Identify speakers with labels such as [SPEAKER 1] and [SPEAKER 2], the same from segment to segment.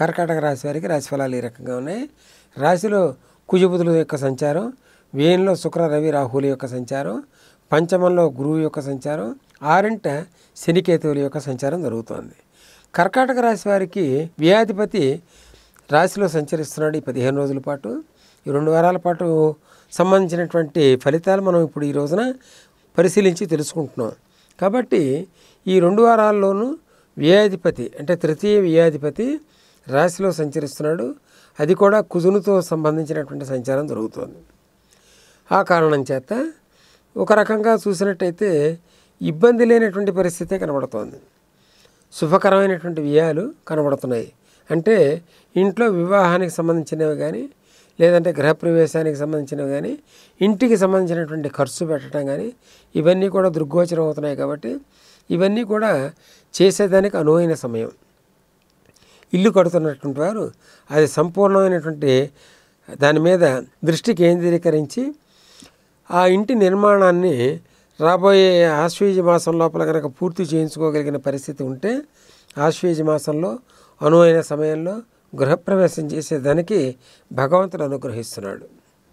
[SPEAKER 1] కర్కాటక రాశి వారికి రాశి ఫలాలు ఈ రకంగా ఉన్నాయి. రాశిలో కుజబుధుల యొక్క సంచారం, వ్యయంలో శుక్ర రవి రాహుల యొక్క సంచారం, పంచమంలో గురువు యొక్క సంచారం, ఆరింట శనికేతువుల యొక్క సంచారం జరుగుతోంది. కర్కాటక రాశి వారికి వ్యయాధిపతి రాశిలో సంచరిస్తున్నాడు ఈ 15 రోజుల పాటు. ఈ 2 వారాల పాటు సంబంధించినటువంటి ఫలితాలు మనం ఇప్పుడు ఈ రోజున పరిశీలించి తెలుసుకుంటున్నాం. కాబట్టి ఈ 2 వారాల్లోనూ వ్యయాధిపతి అంటే తృతీయ వ్యయాధిపతి రాశిలో సంచరిస్తున్నాడు. అది కూడా కుజునితో సంబంధించినటువంటి సంచారం జరుగుతోంది. ఆ కారణం చేత ఒక రకంగా చూసినట్టయితే ఇబ్బంది లేనటువంటి పరిస్థితే కనబడుతోంది. శుభకరమైనటువంటి వ్యయాలు కనబడుతున్నాయి. అంటే ఇంట్లో వివాహానికి సంబంధించినవి కానీ, లేదంటే గృహప్రవేశానికి సంబంధించినవి కానీ, ఇంటికి సంబంధించినటువంటి ఖర్చు పెట్టడం కానీ ఇవన్నీ కూడా దృగ్గోచరం అవుతున్నాయి. కాబట్టి ఇవన్నీ కూడా చేసేదానికి అనువైన సమయం. ఇల్లు కడుతున్నటువంటి వారు అది సంపూర్ణమైనటువంటి దాని మీద దృష్టి కేంద్రీకరించి ఆ ఇంటి నిర్మాణాన్ని రాబోయే ఆశ్వీజ మాసం లోపల కనుక పూర్తి చేయించుకోగలిగిన పరిస్థితి ఉంటే ఆశ్వీజ మాసంలో అనువైన సమయంలో గృహప్రవేశం చేసేదానికి భగవంతుడు అనుగ్రహిస్తున్నాడు.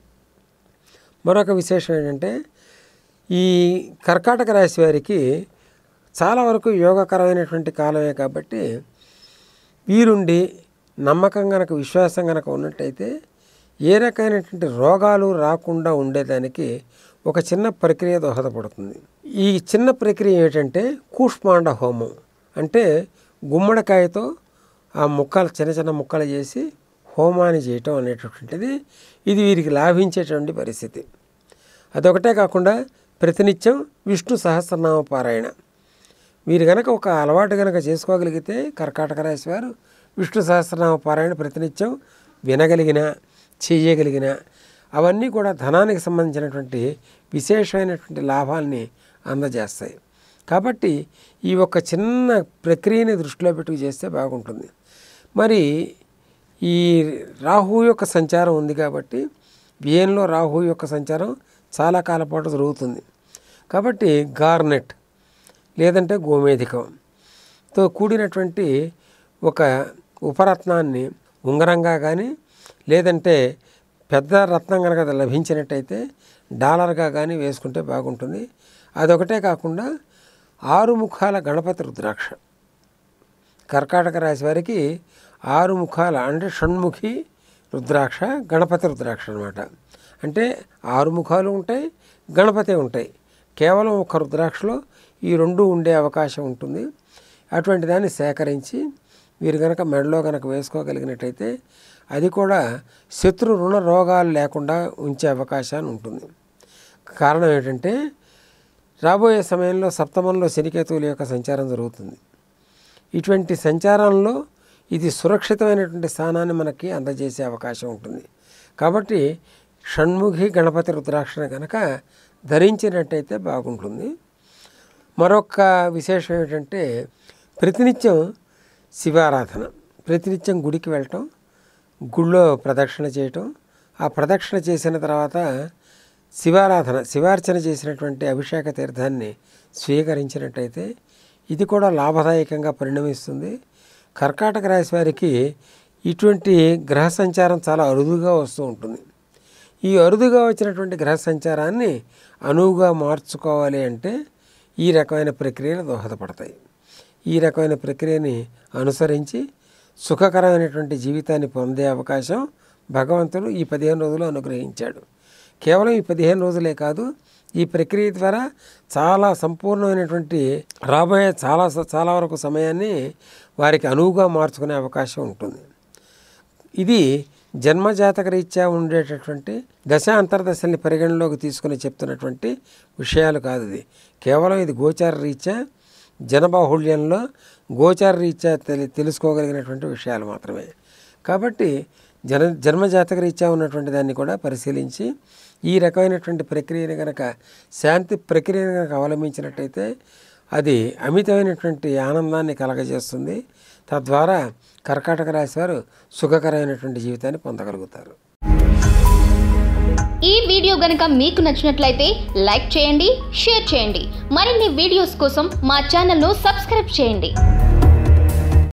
[SPEAKER 1] మరొక విశేషం ఏంటంటే ఈ కర్కాటక రాశి వారికి చాలా వరకు యోగకరమైనటువంటి కాలమే. కాబట్టి వీరుండి నమ్మకం కనుక విశ్వాసం కనుక ఉన్నట్టయితే ఏ రకమైనటువంటి రోగాలు రాకుండా ఉండేదానికి ఒక చిన్న ప్రక్రియ దోహదపడుతుంది. ఈ చిన్న ప్రక్రియ ఏంటంటే కూష్మాండ హోమం. అంటే గుమ్మడికాయతో ఆ ముక్కలు చిన్న చిన్న ముక్కలు చేసి హోమాన్ని చేయటం అనేటటువంటిది ఇది వీరికి లాభించేటువంటి పరిస్థితి. అదొకటే కాకుండా ప్రతినిత్యం విష్ణు సహస్రనామ పారాయణ వీరు కనుక ఒక అలవాటు కనుక చేసుకోగలిగితే కర్కాటక రాశి వారు విష్ణు సహస్రనామ పారాయణ ప్రతినిత్యం వినగలిగిన చేయగలిగిన అవన్నీ కూడా ధనానికి సంబంధించినటువంటి విశేషమైనటువంటి లాభాలని అందజేస్తాయి. కాబట్టి ఈ ఒక్క చిన్న ప్రక్రియని దృష్టిలో పెట్టుకు చేస్తే బాగుంటుంది. మరి ఈ రాహు యొక్క సంచారం ఉంది కాబట్టి వ్యయంలో రాహు యొక్క సంచారం చాలా కాలం పాటు జరుగుతుంది. కాబట్టి గార్నెట్ లేదంటే గోమేధికంతో కూడినటువంటి ఒక ఉపరత్నాన్ని ఉంగరంగా కానీ లేదంటే పెద్ద రత్నం కనుక లభించినట్టయితే డాలర్గా కానీ వేసుకుంటే బాగుంటుంది. అదొకటే కాకుండా 6 ముఖాల గణపతి రుద్రాక్ష కర్కాటక రాశి వారికి 6 ముఖాల అంటే షణ్ముఖి రుద్రాక్ష గణపతి రుద్రాక్ష అనమాట. అంటే 6 ముఖాలు ఉంటాయి, గణపతి ఉంటాయి. కేవలం ఒక రుద్రాక్షలో ఈ 2 ఉండే అవకాశం ఉంటుంది. అటువంటి దాన్ని సేకరించి వీరు కనుక మెడలో కనుక వేసుకోగలిగినట్టయితే అది కూడా శత్రు రుణ రోగాలు లేకుండా ఉంచే అవకాశాన్ని ఉంటుంది. కారణం ఏంటంటే రాబోయే సమయంలో సప్తమంలో శనికేతువుల యొక్క సంచారం జరుగుతుంది. ఇటువంటి సంచారంలో ఇది సురక్షితమైనటువంటి స్థానాన్ని మనకి అందజేసే అవకాశం ఉంటుంది. కాబట్టి షణ్ముఖి గణపతి రుద్రాక్షను కనుక ధరించినట్టయితే బాగుంటుంది. మరొక విశేషం ఏంటంటే ప్రతినిత్యం శివారాధన, ప్రతినిత్యం గుడికి వెళ్ళటం, గుళ్ళో ప్రదక్షిణ చేయటం, ఆ ప్రదక్షిణ చేసిన తర్వాత శివార్చన చేసినటువంటి అభిషేక తీర్థాన్ని స్వీకరించినట్టయితే ఇది కూడా లాభదాయకంగా పరిణమిస్తుంది. కర్కాటక రాశి వారికి ఇటువంటి గ్రహ సంచారం చాలా అరుదుగా వస్తూ ఉంటుంది. ఈ అరుదుగా వచ్చినటువంటి గ్రహ సంచారాన్ని అనువుగా మార్చుకోవాలి అంటే ఈ రకమైన ప్రక్రియలు దోహదపడతాయి. ఈ రకమైన ప్రక్రియని అనుసరించి సుఖకరమైనటువంటి జీవితాన్ని పొందే అవకాశం భగవంతుడు ఈ 15 రోజులు అనుగ్రహించాడు. కేవలం ఈ 15 రోజులే కాదు, ఈ ప్రక్రియ ద్వారా చాలా సంపూర్ణమైనటువంటి రాబోయే చాలా వరకు సమయాన్ని వారికి అనువుగా మార్చుకునే అవకాశం ఉంటుంది. ఇది జన్మజాతక రీత్యా ఉండేటటువంటి దశ అంతర్దశల్ని పరిగణలోకి తీసుకుని చెప్తున్నటువంటి విషయాలు కాదు. ఇది కేవలం ఇది గోచార రీత్యా జనబాహుళ్యంలో గోచార రీత్యా తెలుసుకోగలిగినటువంటి విషయాలు మాత్రమే. కాబట్టి జన్మజాతక రీత్యా ఉన్నటువంటి దాన్ని కూడా పరిశీలించి ఈ రకమైనటువంటి ప్రక్రియని కనుక శాంతి ప్రక్రియను కనుక అవలంబించినట్టయితే అది అమితమైనటువంటి ఆనందాన్ని కలగజేస్తుంది. తద్వారా కర్కాటక రాశి వారు సుఖకరమైనటువంటి జీవితాన్ని పొందగలుగుతారు.
[SPEAKER 2] ఈ వీడియో గనుక మీకు నచ్చినట్లయితే లైక్ చేయండి, షేర్ చేయండి. మరిన్ని వీడియోస్ కోసం మా ఛానల్ను సబ్స్క్రైబ్ చేయండి.